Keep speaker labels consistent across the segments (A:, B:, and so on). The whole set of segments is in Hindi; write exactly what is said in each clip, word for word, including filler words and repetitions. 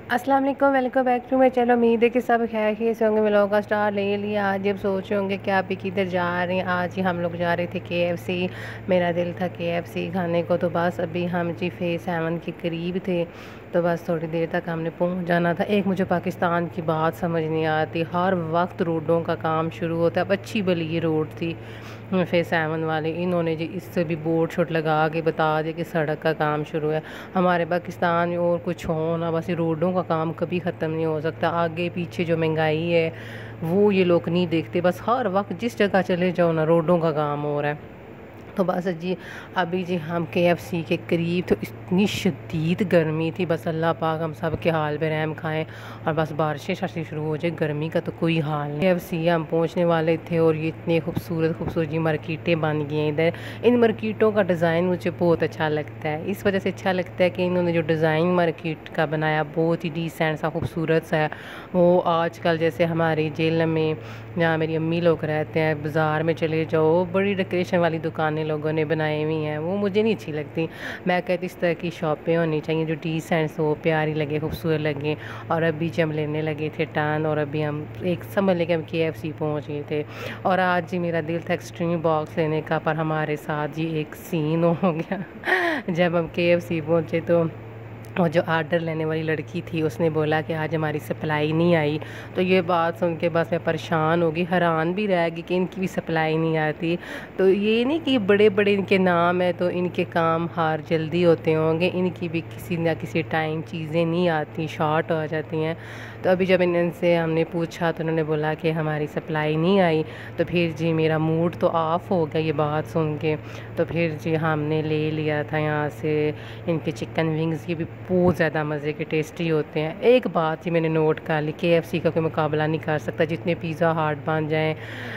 A: अस्सलाम वालेकुम, welcome back to my channel. उम्मीद है कि सब खैर खैरियत से होंगे। व्लॉग का स्टार ले लिया। आज जब सोच रहे होंगे कि आप भी किधर जा रहे हैं, आज ही हम लोग जा रहे थे के एफ सी। मेरा दिल था के एफ सी खाने को, तो बस अभी हम जी फेस सेवन के करीब थे, तो बस थोड़ी देर तक हमने पहुंच जाना था। एक मुझे पाकिस्तान की बात समझ नहीं आती, हर वक्त रोडों का काम शुरू होता है। अब अच्छी भली ये रोड थी फेस सेवन वाले, इन्होंने जी इससे भी बोर्ड शोट लगा के बता दिया कि सड़क का काम शुरू है। हमारे पाकिस्तान में और कुछ हो ना, बस ये रोडों का काम कभी ख़त्म नहीं हो सकता। आगे पीछे जो महंगाई है वो ये लोग नहीं देखते, बस हर वक्त जिस जगह चले जाओ ना रोडों का काम हो रहा है। तो बस जी अभी जी हम के एफ सी के करीब, तो इतनी शदीद गर्मी थी, बस अल्लाह पाक हम सब के हाल पे रहम खाएं और बस बारिशें शारिशें शुरू हो जाए। गर्मी का तो कोई हाल नहीं। के एफ सी हम पहुंचने वाले थे और ये इतने खूबसूरत खूबसूरत जी मार्केटें बन गई हैं इधर। इन मार्केटों का डिज़ाइन मुझे बहुत अच्छा लगता है, इस वजह से अच्छा लगता है कि इन्होंने जो डिज़ाइन मार्केट का बनाया बहुत ही डिसेंट सा खूबसूरत सा है। वो आजकल जैसे हमारी जेल में जहाँ मेरी अम्मी लोग रहते हैं, बाज़ार में चले जाओ बड़ी डेकोरेशन वाली दुकानें लोगों ने बनाई हुई हैं, वो मुझे नहीं अच्छी लगती। मैं कहती इस तरह की शॉपें होनी चाहिए जो डिसेंट हो, प्यारी लगे, खूबसूरत लगे। और अभी जब हम लेने लगे थे टर्न, और अभी हम एक समझ लेके हम के एफ सी पहुँच गए थे। और आज जी मेरा दिल था एक्सट्रीम बॉक्स लेने का, पर हमारे साथ जी एक सीन हो गया जब हम के एफ सी पहुँचे तो और जो आर्डर लेने वाली लड़की थी उसने बोला कि आज हमारी सप्लाई नहीं आई। तो ये बात सुन के बस मैं परेशान होगी, हैरान भी रह गई कि इनकी भी सप्लाई नहीं आती। तो ये नहीं कि बड़े बड़े इनके नाम है तो इनके काम हार जल्दी होते होंगे, इनकी भी किसी ना किसी टाइम चीज़ें नहीं आती, शॉर्ट हो जाती हैं। तो अभी जब इनसे हमने पूछा तो उन्होंने बोला कि हमारी सप्लाई नहीं आई। तो फिर जी मेरा मूड तो ऑफ हो गया ये बात सुन के। तो फिर जी हमने ले लिया था यहाँ से इनके चिकन विंग्स, ये भी बहुत ज़्यादा मज़े के टेस्टी होते हैं। एक बात ही मैंने नोट कर ली, के एफ सी का कोई मुकाबला नहीं कर सकता। जितने पिज़्ज़ा हट बन जाएं,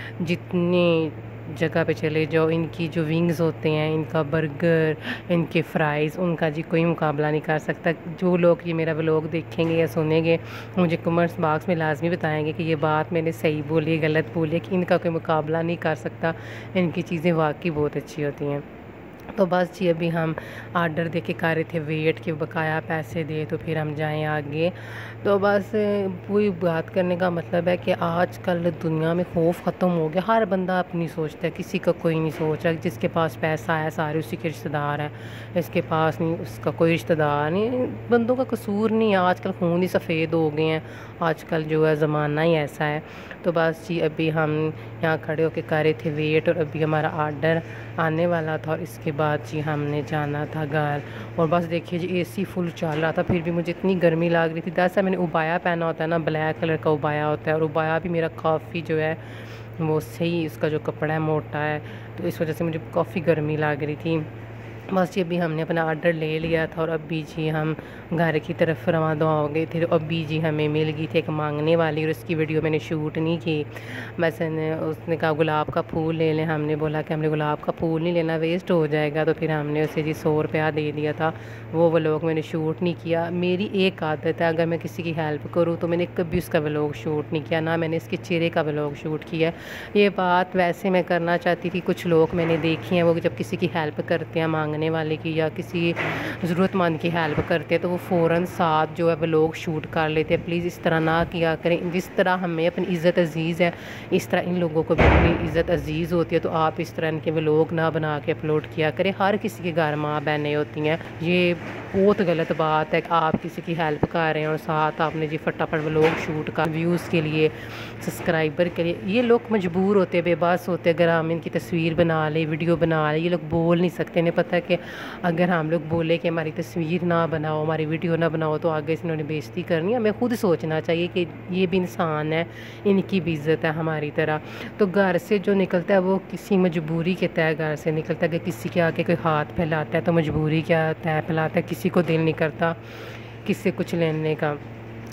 A: जितनी जगह पे चले जाओ, इनकी जो विंग्स होते हैं, इनका बर्गर, इनके फ्राइज़, उनका जी कोई मुकाबला नहीं कर सकता। जो लोग ये मेरा व्लॉग देखेंगे या सुनेंगे मुझे कमेंट्स बॉक्स में लाजमी बताएंगे कि ये बात मैंने सही बोली गलत बोली, कि इनका कोई मुकाबला नहीं कर सकता। इनकी चीज़ें वाकई बहुत अच्छी होती हैं। तो बस जी अभी हम आर्डर दे के कर रहे थे वेट के बकाया पैसे दे तो फिर हम जाएं आगे। तो बस पूरी बात करने का मतलब है कि आजकल दुनिया में खौफ ख़त्म हो गया। हर बंदा अपनी सोचता है, किसी का कोई नहीं सोच रहा। जिसके पास पैसा है सारे उसी के रिश्तेदार हैं, इसके पास नहीं उसका कोई रिश्तेदार नहीं। बंदों का कसूर नहीं है, आजकल खून ही सफ़ेद हो गए हैं। आजकल जो है ज़माना ही ऐसा है। तो बस जी अभी हम यहाँ खड़े होकर कर रहे थे वेट, और अभी हमारा आर्डर आने वाला था और इसके बाद जी हमने जाना था घर। और बस देखिए जी एसी फुल चल रहा था, फिर भी मुझे इतनी गर्मी लग रही थी। दरअसल मैंने उबाया पहना होता है ना, ब्लैक कलर का उबाया होता है, और उबाया भी मेरा काफ़ी जो है वो सही, उसका जो कपड़ा है मोटा है, तो इस वजह से मुझे काफ़ी गर्मी लग रही थी। बस ये भी हमने अपना आर्डर ले लिया था और अभी जी हम घर की तरफ रवाना हो गए थे। तो अभी जी हमें मिल गई थी एक मांगने वाली, और उसकी वीडियो मैंने शूट नहीं की। बस उसने कहा गुलाब का फूल ले लें, हमने बोला कि हमने गुलाब का फूल नहीं लेना, वेस्ट हो जाएगा। तो फिर हमने उसे जी सौ रुपया दे दिया था। वो व्लॉग मैंने शूट नहीं किया। मेरी एक आदत है, अगर मैं किसी की हेल्प करूँ तो मैंने कभी उसका व्लॉग शूट नहीं किया, ना मैंने इसके चेहरे का व्लॉग शूट किया। ये बात वैसे मैं करना चाहती थी, कुछ लोग मैंने देखे हैं वो जब किसी की हेल्प करते हैं, मांगने वाले की या किसी ज़रूरतमंद की हेल्प करते हैं, तो वो फ़ौरन साथ जो है वो लोग शूट कर लेते हैं। प्लीज़ इस तरह ना किया करें। जिस तरह हमें अपनी इज़्ज़त अजीज़ है, इस तरह इन लोगों को भी अपनी इज़्ज़त अजीज़ होती है। तो आप इस तरह इनके व्लॉग ना बना के अपलोड किया करें। हर किसी के घर माँ बहनें होती हैं, ये बहुत गलत बात है कि आप किसी की हेल्प कर रहे हैं और साथ आपने जी फटाफट व्लॉग शूट कर व्यूज़ के लिए, सब्सक्राइबर के लिए। ये लोग मजबूर होते हैं, बेबस होते हैं। अगर हम इनकी तस्वीर बना लें, वीडियो बना लें, ये लोग बोल नहीं सकते। इन्हें पता है कि अगर हम लोग बोले कि हमारी तस्वीर ना बनाओ, हमारी वीडियो ना बनाओ, तो आगे से इन्होंने बेइज्जती करनी है। हमें खुद सोचना चाहिए कि ये भी इंसान है, इनकी भी इज़्ज़त है हमारी तरह। तो घर से जो निकलता है वो किसी मजबूरी के तहत घर से निकलता है। कि किसी के आगे कोई हाथ फैलाता है तो मजबूरी क्या तय फैलाता है, किसी को दिल नहीं करता किससे कुछ लेने का।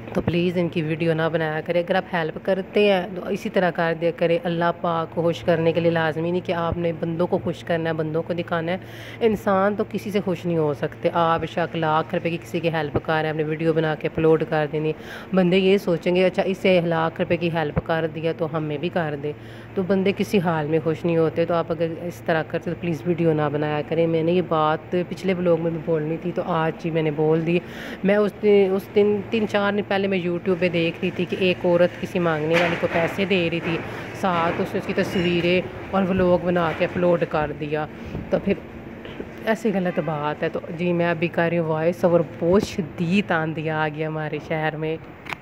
A: तो प्लीज़ इनकी वीडियो ना बनाया करें। अगर आप हेल्प करते हैं तो इसी तरह कर दिया करें। अल्लाह पाक को खुश करने के लिए लाजमी नहीं कि आपने बंदों को खुश करना है, बंदों को दिखाना है। इंसान तो किसी से खुश नहीं हो सकते। आप बेशक लाख रुपए की किसी की हेल्प कर रहे हैं, आपने वीडियो बना के अपलोड कर देनी, बंदे ये सोचेंगे अच्छा इसे लाख रुपए की हेल्प कर दिया तो हमें भी कर दे। तो बंदे किसी हाल में खुश नहीं होते। तो आप अगर इस तरह करते तो प्लीज़ वीडियो ना बनाया करें। मैंने ये बात पिछले ब्लॉग में भी बोलनी थी तो आज ही मैंने बोल दी। मैं उस दिन उस दिन तीन चार दिन पहले मैं यूट्यूब पे देख रही थी कि एक औरत किसी मांगने वाली को पैसे दे रही थी, साथ उसने उसकी तस्वीरें और व्लॉग बना के अपलोड कर दिया। तो फिर ऐसी गलत बात है। तो जी मैं अभी कर रही हूँ वॉइस ओवर। बहुत शदीद आंधी आ गया हमारे शहर में।